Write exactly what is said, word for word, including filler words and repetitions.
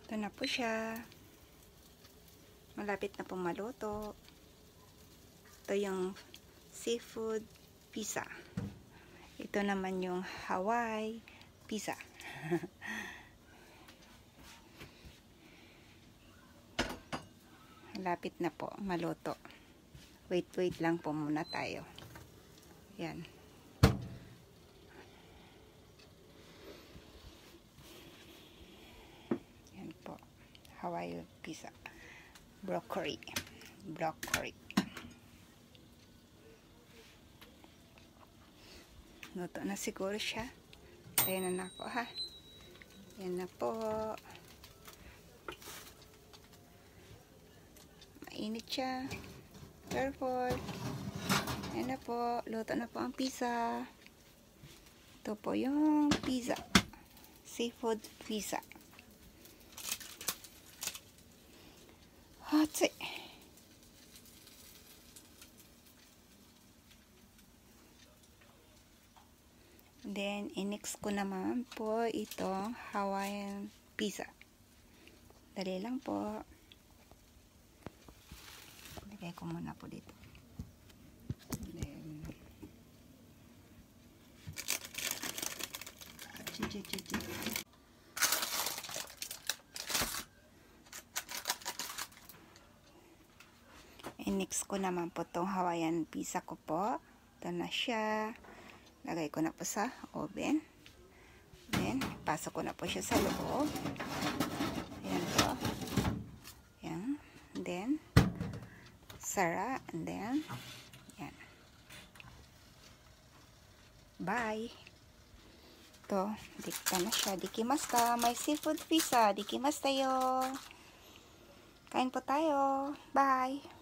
Ito na po siya. Malapit na pong maluto. Ito yung seafood pizza. Ito naman yung Hawaii pizza. Malapit na po maluto. Wait, wait lang po muna tayo. Yan. Yan po. Hawaii pizza. Broccoli. Broccoli. Luto na siguro siya. Tayo na na ako ha. Yan na po. Mainit siya. Perfect. Yan na po. Luto na po ang pizza. Ito po yung pizza. Seafood pizza. Hotse. Then, in-mix ko naman po itong Hawaiian pizza. Dali lang po. Lagay ko muna po dito. Then, in-mix ko naman po itong Hawaiian pizza ko po. Ito na siya. Lagay ko na po sa oven. Then, pasok ko na po siya sa loob. Ayan po. Ayan. And then, sara. And then, ayan. Bye. Ito, dikta na siya. Dikimasta. May seafood pizza. Dikimasta yo. Kain po tayo. Bye.